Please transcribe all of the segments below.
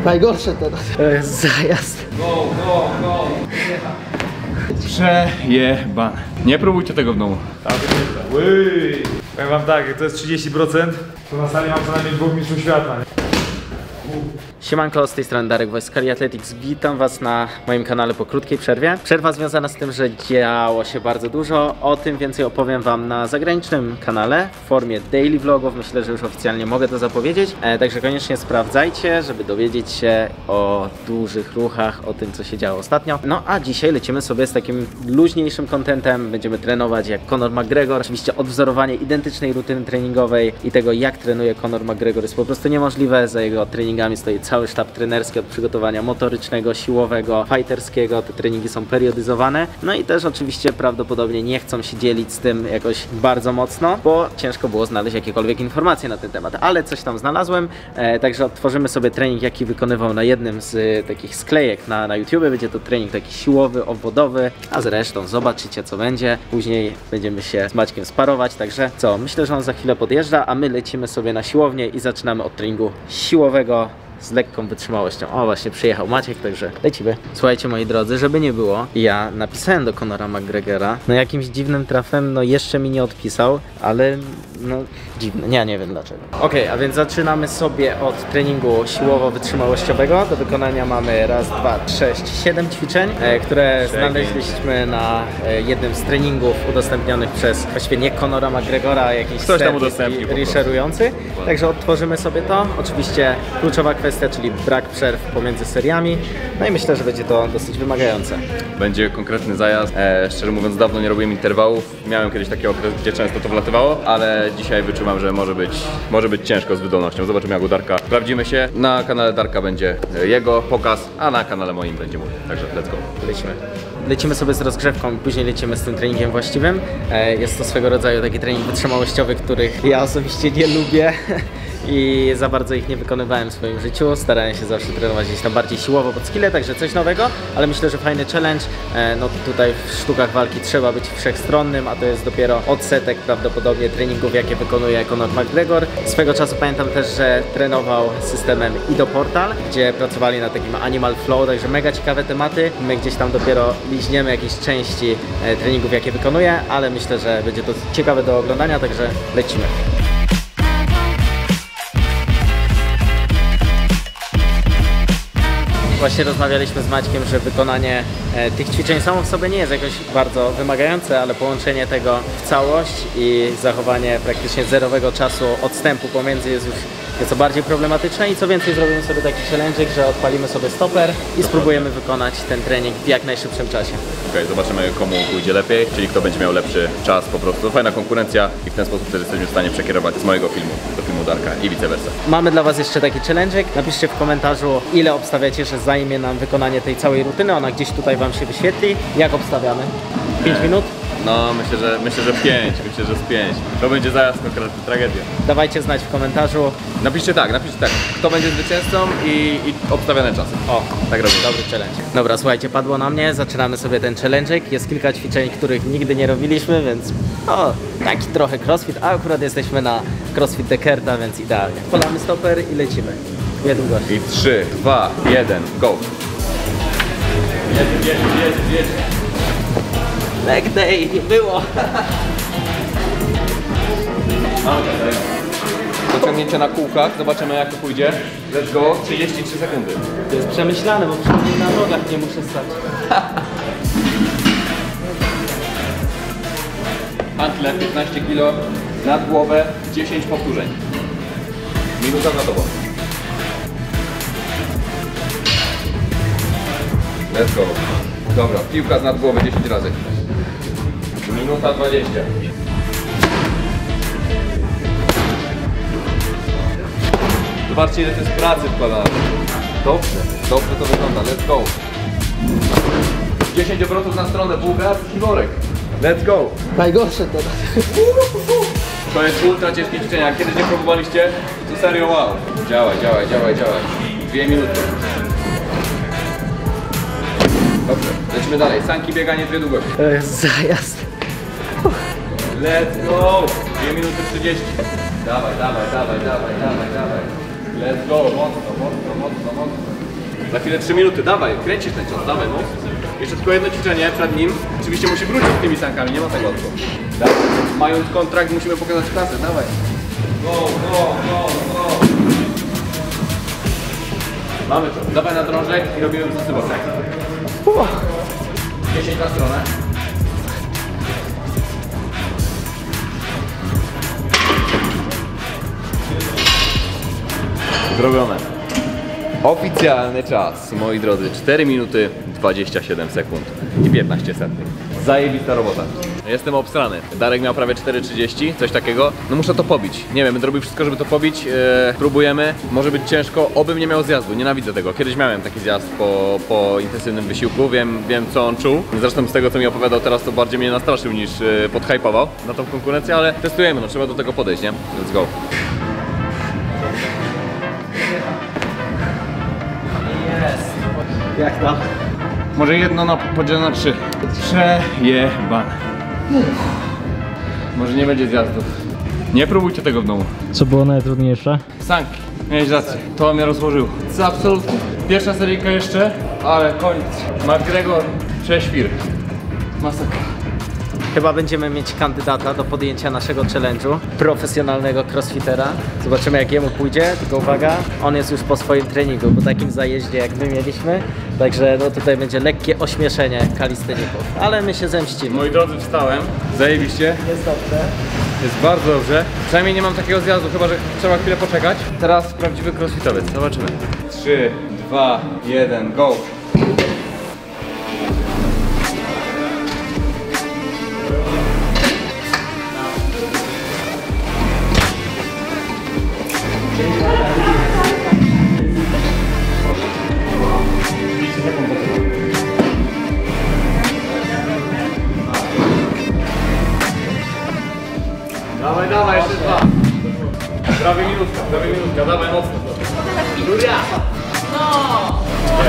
Najgorsze teraz. To jest zajazd. Go, go, go. Przejebane. Nie próbujcie tego w domu. Powiem wam tak, jak to jest 30%, to na sali mam co najmniej 2 mistrzów świata. Siemanko, z tej strony Darek Voice Skali Athletics. Witam was na moim kanale po krótkiej przerwie. Przerwa związana z tym, że działo się bardzo dużo. O tym więcej opowiem wam na zagranicznym kanale w formie daily vlogów. Myślę, że już oficjalnie mogę to zapowiedzieć. Także koniecznie sprawdzajcie, żeby dowiedzieć się o dużych ruchach, o tym, co się działo ostatnio. No a dzisiaj lecimy sobie z takim luźniejszym contentem. Będziemy trenować jak Conor McGregor. Oczywiście odwzorowanie identycznej rutyny treningowej i tego, jak trenuje Conor McGregor, jest po prostu niemożliwe. Za jego treningami stoi cały sztab trenerski od przygotowania motorycznego, siłowego, fighterskiego. Te treningi są periodyzowane. No i też oczywiście prawdopodobnie nie chcą się dzielić z tym jakoś bardzo mocno, bo ciężko było znaleźć jakiekolwiek informacje na ten temat, ale coś tam znalazłem. Także odtworzymy sobie trening, jaki wykonywał na jednym z takich sklejek na YouTube. Będzie to trening taki siłowy, obwodowy, a zresztą zobaczycie, co będzie. Później będziemy się z Maćkiem sparować, także co, myślę, że on za chwilę podjeżdża, a my lecimy sobie na siłownię i zaczynamy od treningu siłowego z lekką wytrzymałością. O, właśnie przyjechał Maciek, także lecimy. Słuchajcie, moi drodzy, żeby nie było, ja napisałem do Conora McGregora, no jakimś dziwnym trafem, no jeszcze mi nie odpisał, ale no dziwne, ja nie wiem dlaczego. Okej, a więc zaczynamy sobie od treningu siłowo-wytrzymałościowego. Do wykonania mamy raz, dwa, 6, 7 ćwiczeń, które znaleźliśmy na jednym z treningów udostępnionych przez właściwie nie Conora McGregora, a jakiś ktoś tam udostępnił reszerujący. Także odtworzymy sobie to. Oczywiście kluczowa kwestia, czyli brak przerw pomiędzy seriami. No i myślę, że będzie to dosyć wymagające. Będzie konkretny zajazd. Szczerze mówiąc, dawno nie robiłem interwałów. Miałem kiedyś taki okres, gdzie często to wlatywało, ale dzisiaj wyczuwam, że może być ciężko z wydolnością. Zobaczymy, jak u Darka sprawdzimy się. Na kanale Darka będzie jego pokaz, a na kanale moim będzie mój. Także let's go. Lecimy sobie z rozgrzewką i później lecimy z tym treningiem właściwym. Jest to swego rodzaju taki trening wytrzymałościowy, których ja osobiście nie lubię i za bardzo ich nie wykonywałem w swoim życiu. Starałem się zawsze trenować gdzieś tam bardziej siłowo pod skille, także coś nowego, ale myślę, że fajny challenge. No tutaj w sztukach walki trzeba być wszechstronnym, a to jest dopiero odsetek prawdopodobnie treningów, jakie wykonuje Conor McGregor. Swego czasu pamiętam też, że trenował systemem Ido Portal, gdzie pracowali na takim Animal Flow, także mega ciekawe tematy. My gdzieś tam dopiero liźniemy jakieś części treningów, jakie wykonuje, ale myślę, że będzie to ciekawe do oglądania, także lecimy. Właśnie rozmawialiśmy z Maćkiem, że wykonanie tych ćwiczeń samo w sobie nie jest jakoś bardzo wymagające, ale połączenie tego w całość i zachowanie praktycznie zerowego czasu odstępu pomiędzy jest już nieco bardziej problematyczne i co więcej zrobimy sobie taki challenge, że odpalimy sobie stoper i spróbujemy wykonać ten trening w jak najszybszym czasie. Okej, zobaczymy, komu pójdzie lepiej, czyli kto będzie miał lepszy czas po prostu. Fajna konkurencja i w ten sposób też jesteśmy w stanie przekierować z mojego filmu do filmu Darka i vice versa. Mamy dla was jeszcze taki challenge. Napiszcie w komentarzu, ile obstawiacie, że zajmie nam wykonanie tej całej rutyny. Ona gdzieś tutaj wam się wyświetli. Jak obstawiamy? 5 minut? No, myślę, że 5. Myślę, że z 5. To będzie zajazd konkretny, tragedia. Dawajcie znać w komentarzu. Napiszcie tak, kto będzie zwycięzcą i obstawiane czasy. O, tak robię, dobry challenge. Dobra, słuchajcie, padło na mnie, zaczynamy sobie ten challenge. Jest kilka ćwiczeń, których nigdy nie robiliśmy, więc o, taki trochę crossfit, a akurat jesteśmy na crossfit Dekerta, więc idealnie. Polamy stoper i lecimy. Jeden gość. I 3, 2, 1, go! Jedź. Leg day, nie było. Pociągnięcie na kółkach, zobaczymy, jak to pójdzie. Let's go, 33 sekundy. To jest przemyślane, bo przynajmniej na nogach nie muszę stać. Hantle 15 kg nad głowę, 10 powtórzeń. Minuta za tobą. Let's go. Dobra, piłka z nad głowy 10 razy. Minuta 20. Zobaczcie, ile to jest pracy wkładane. Dobrze to wygląda. Let's go. 10 obrotów na stronę, bułgar i worek. Let's go. Najgorsze teraz. To jest ultra ciężkie ćwiczenie. Jak kiedyś nie próbowaliście, to serio wow. Działaj. 2 minuty. Dobrze, lecimy dalej. Sanki, bieganie, 2 długości. To jest zajazd. Let's go! 2 minuty 30. Dawaj. Let's go, mocno. Za chwilę 3 minuty, dawaj, kręcisz ten czas, dawaj, no. Jeszcze tylko jedno ćwiczenie przed nim. Oczywiście musi wrócić z tymi sankami, nie ma tego odwrótu. Mając kontrakt musimy pokazać klasę, dawaj. Go, go, go, go. Mamy to. Dawaj na drążek i robimy zasypkę. 10 na stronę. Zrobione. Oficjalny czas, moi drodzy, 4 minuty 27 sekund i 15 centych. Zajebista robota. Jestem obstrany. Darek miał prawie 4,30, coś takiego. No muszę to pobić. Nie wiem, będę robił wszystko, żeby to pobić. Próbujemy. Może być ciężko, obym nie miał zjazdu. Nienawidzę tego. Kiedyś miałem taki zjazd po intensywnym wysiłku. Wiem co on czuł. Zresztą z tego co mi opowiadał teraz, to bardziej mnie nastraszył niż podhypował na tą konkurencję, ale testujemy, no trzeba do tego podejść, nie? Let's go. Jak tam? Może jedno podzielone na 3. Przejebane. Może nie będzie zjazdów. Nie próbujcie tego w domu. Co było najtrudniejsze? Sanki. Miałeś rację. To mnie rozłożyło. Co absolutnie. Pierwsza seryjka jeszcze, ale koniec. McGregor, prześwir. Masakra. Chyba będziemy mieć kandydata do podjęcia naszego challenge'u, profesjonalnego crossfitera. Zobaczymy jak jemu pójdzie, tylko uwaga, on jest już po swoim treningu, po takim zajeździe jak my mieliśmy. Także no tutaj będzie lekkie ośmieszenie kalisteników, ale my się zemścimy. Moi drodzy, wstałem. Zajebiście. Jest dobrze. Jest bardzo dobrze. Przynajmniej nie mam takiego zjazdu, chyba że trzeba chwilę poczekać. Teraz prawdziwy crossfitowiec. Zobaczymy. 3, 2, 1, go! Dawaj, dawaj, jeszcze 2. Prawie minutka, dawaj mocno. Julia! No!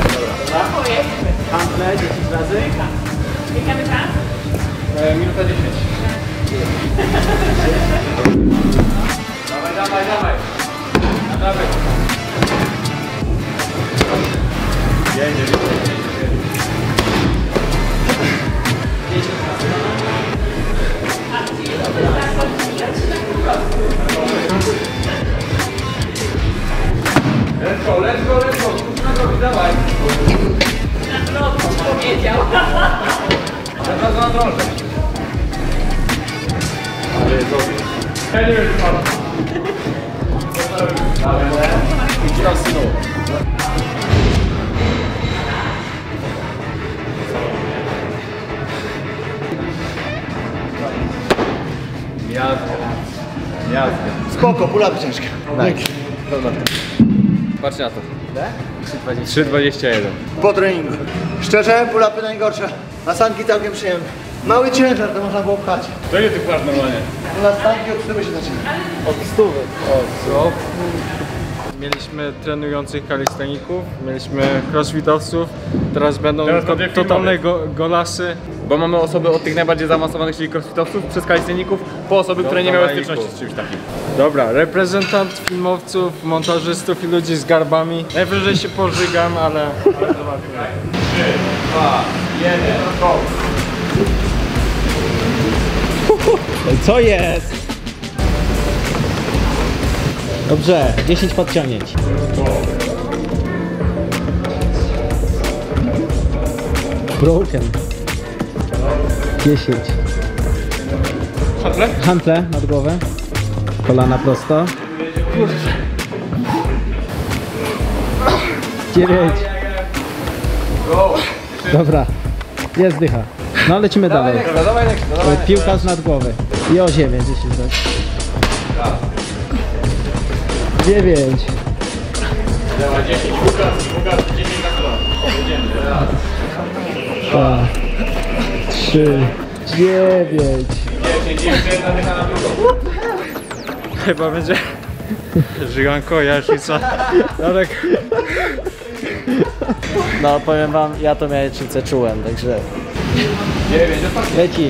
Handle 10 razy. Jaka czas? Minuta 10. Dawaj, dawaj, dawaj. Dawaj. Jedzie. Let's go, dawaj. Na drogę powiedział. Teraz na drążek. Ale jest dobrze. Ja nie wiem, co I cross znów. Jazdy. Spoko, pull-upy ciężkie. Patrz na to. Ile? 3,20. 3,21. Po treningu. Szczerze, pull-upy najgorsze. A sanki całkiem przyjemne. Mały ciężar, to można było pchać. To ile ty płasz normalnie? U nas sanki od 100 się zaczyna. Od 100. Co? Mieliśmy trenujących kalisteników, mieliśmy crossfitowców, teraz będą Teraz będzie totalne golasy. Bo mamy osoby od tych najbardziej zaawansowanych, czyli crossfitowców, przez kalisteników, po osoby, które nie miały styczności z czymś takim. Dobra, reprezentant filmowców, montażystów i ludzi z garbami. Najwyżej się pożygam, ale zobaczymy. 3, 2, 1, go! Co jest? Dobrze, 10 podciągnięć. Broken. 10. Handle? Hantle nad głowę. Kolana prosto. 9. Dobra. Jest dycha. No lecimy dalej. Dawaj, Piłkarz nad głowę. I o ziemię 10 tak. 9. Dawaj, 10, Łukasz, 10 na stronę. Jedziemy, raz. 2, 3, 9. 10, jeszcze jedna dycha na drugą. Chyba będzie żyganko, jajecznica. Darek. No powiem wam, ja to jajecznicę czułem, także 9, ostatni. leci.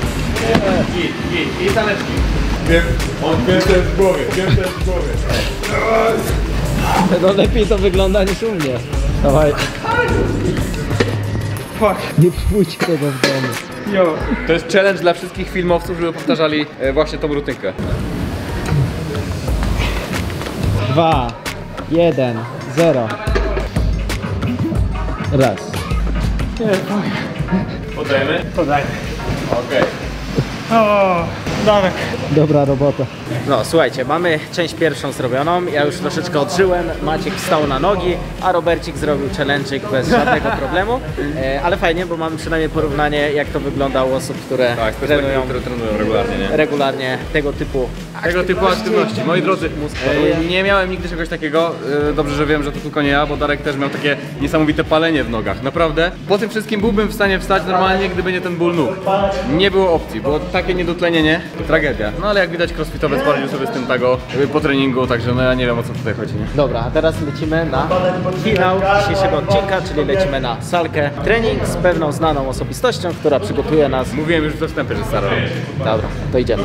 I saleczki. On piętę w głowie, No lepiej to wygląda niż u mnie. Dawaj. Fuck. Nie próbujcie tego w domu. Jo. To jest challenge dla wszystkich filmowców, żeby powtarzali właśnie tą rutynkę. 2, 1, 0. Raz. Podajemy? Podajmy. Okej. O, Darek. Dobra robota. No słuchajcie, mamy część pierwszą zrobioną, ja już troszeczkę odżyłem, Maciek wstał na nogi, a Robercik zrobił challenge'ik bez żadnego problemu, ale fajnie, bo mamy przynajmniej porównanie, jak to wygląda u osób, które Tak, trenują które trenują regularnie, nie? regularnie tego typu aktywności. Moi drodzy, nie miałem nigdy czegoś takiego. Dobrze, że wiem, że to tylko nie ja, bo Darek też miał takie niesamowite palenie w nogach. Naprawdę. Po tym wszystkim byłbym w stanie wstać normalnie, gdyby nie ten ból nóg. Nie było opcji, było takie niedotlenienie, tragedia. No ale jak widać, crossfitowiec poradził sobie z tym tego po treningu, także no ja nie wiem, o co tutaj chodzi, nie? Dobra, a teraz lecimy na finał dzisiejszego odcinka, czyli lecimy na salkę. Trening z pewną znaną osobistością, która przygotuje nas. Mówiłem już we wstępie, że stara. Dobra, to idziemy.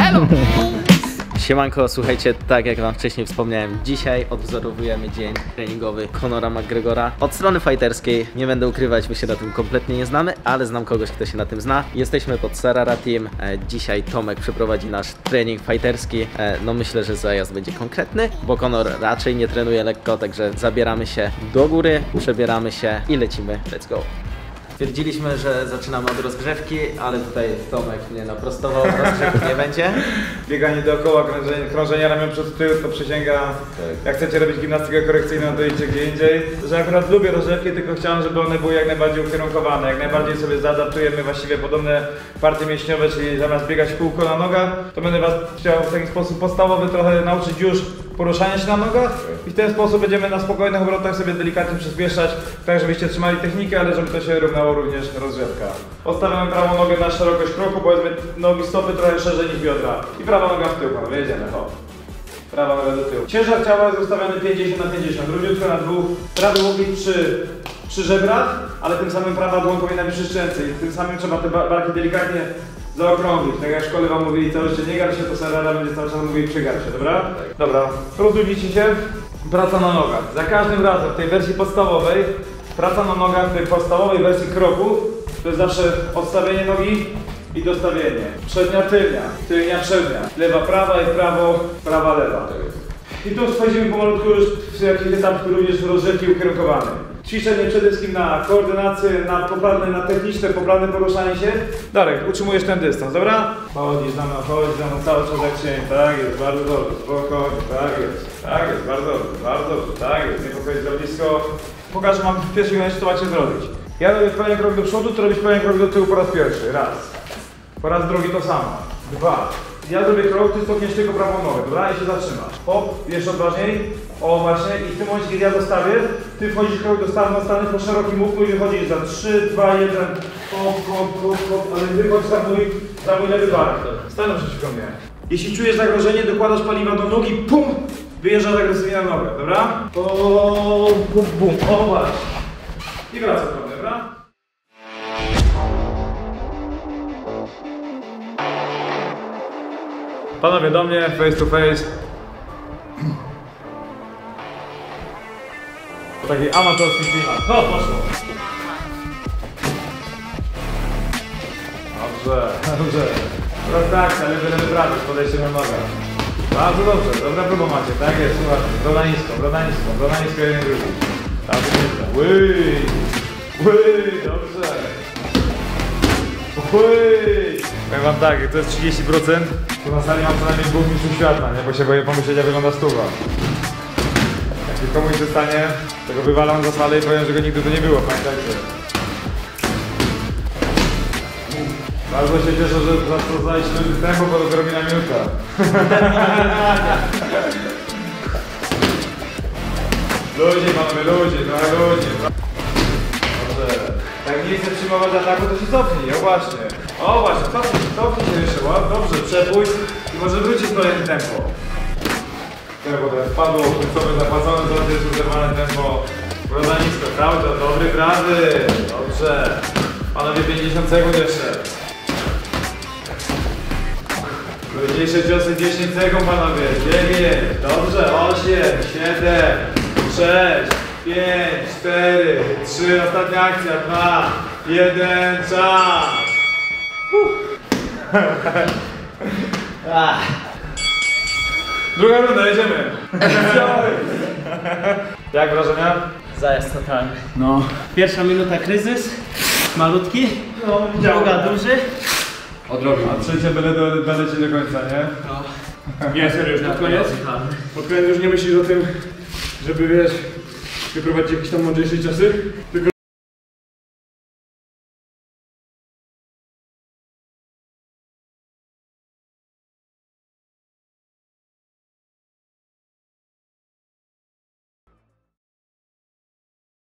Siemanko, słuchajcie, tak jak wam wcześniej wspomniałem, dzisiaj odwzorowujemy dzień treningowy Conora McGregora. Od strony fighterskiej, nie będę ukrywać, my się na tym kompletnie nie znamy, ale znam kogoś, kto się na tym zna. Jesteśmy pod Sarara Team, dzisiaj Tomek przeprowadzi nasz trening fighterski. No myślę, że zajazd będzie konkretny, bo Conor raczej nie trenuje lekko, także zabieramy się do góry, przebieramy się i lecimy, let's go. Stwierdziliśmy, że zaczynamy od rozgrzewki, ale tutaj Tomek mnie naprostował, rozgrzewki nie będzie. Bieganie dookoła, krążenie ramion przed tył, to przysięga. Jak chcecie robić gimnastykę korekcyjną, to idźcie gdzie indziej. Że akurat lubię rozgrzewki, tylko chciałem, żeby one były jak najbardziej ukierunkowane. Jak najbardziej sobie zaadaptujemy właściwie podobne partie mięśniowe, czyli zamiast biegać w kółko na nogach, to będę was chciał w taki sposób podstawowy trochę nauczyć już poruszania się na nogach i w ten sposób będziemy na spokojnych obrotach sobie delikatnie przyspieszać, tak żebyście trzymali technikę, ale żeby to się równało również rozgrzewka. Odstawiamy prawą nogę na szerokość kroku, powiedzmy nogi stopy trochę szerzej niż biodra i prawa noga w tył, panowie, jedziemy, hop. Prawa noga do tyłu. Ciężar ciała jest ustawiony 50/50, równiutko na dwóch, prawy łokieć przy żebrach, ale tym samym prawa dłoń powinna być przy szczęce i tym samym trzeba te barki delikatnie zaokrąglić. Tak jak w szkole wam mówili całe życie, nie gar się, to Sarara będzie cały czas mówili przygar się, dobra? Dobra, rozluźnijcie się, praca na nogach. Za każdym razem w tej wersji podstawowej, praca na nogach w tej podstawowej wersji kroku, to jest zawsze odstawienie nogi i dostawienie. Przednia, tylnia, tylnia, przednia. Lewa, prawa i prawo, prawa, lewa. I tu wchodzimy pomalutku już w jakiś etap również rozgrzewki ukierunkowanej. Ćwiczenie przede wszystkim na koordynację, na techniczne, poprawne poruszanie się. Darek, utrzymujesz ten dystans, dobra? Chodzisz za mną cały czas jak się. Tak jest, bardzo dobrze, spokojnie, tak jest, bardzo dobrze, tak jest, nie podchodzić za blisko. Pokażę wam w pierwszym momencie, co macie zrobić. Ja robię pewien krok do przodu, ty robisz pewien krok do tyłu po raz pierwszy, raz. Po raz drugi to samo, dwa. Ja zrobię krok, ty stopniesz tylko prawą nogę, dobra? I się zatrzymasz. Hop, jeszcze odważniej. O właśnie, i w tym momencie, kiedy ja dostawię, ty wchodzisz krok do stanu, po szerokim łuku i wychodzisz za 3, 2, 1, hop, ale wychodź za mój lewy bark. Stanę przeciwko mnie. Jeśli czujesz zagrożenie, dokładasz paliwa do nóg i pum! Wyjeżdżasz agresywnie na nogę, dobra? O, bum, o właśnie. I wracam do mnie, dobra? Panowie, do mnie, face to face. Taki amatorski klimat. No, poszło. Dobrze. Teraz tak, ale będę wybrać, podejście na nogę. Bardzo dobrze, dobra próba macie, tak jest, słuchajcie. Broda nisko, jeden drugi. Tak, dobrze. Powiem wam tak, jak to jest 30%, to na sali mam co najmniej 2 mistrzów świata, nie? Bo się boję pomyśleć, jak wygląda stuwa. Jak komuś się stanie, to go wywalam za salę i powiem, że go nigdy tu nie było, pamiętajcie. Bardzo się cieszę, że zastosowaliśmy tempo, bo dopiero mina minuta. Ludzie, panowie, ludzie. Dobrze. Jak nie chcę przyjmować ataku, to się cofnij, o właśnie, cofnij się jeszcze, dobrze, przepójść i może wrócić kolejne tempo. Tempo teraz wpadło, końcowe zapłacone, to jest uzerwane tempo. Broda nisko, cały czas, dobry, prawy, dobrze. Panowie, 50 sekund jeszcze. Trudniejsze ciosy, 10 sekund, panowie, 9, dobrze, 8, 7, 6, 5, 4, 3, ostatnia akcja, 2, 1, czas! Druga runda, jedziemy! Jak wrażenia? Zajazd totalny. No. Pierwsza minuta kryzys, malutki, druga duży. A trzecia będę cię do końca, nie? Nie, serio, już pod koniec? Pod koniec już nie myślisz o tym, żeby wiesz, wyprowadzić jakieś tam mądrzejsze czasy? Tylko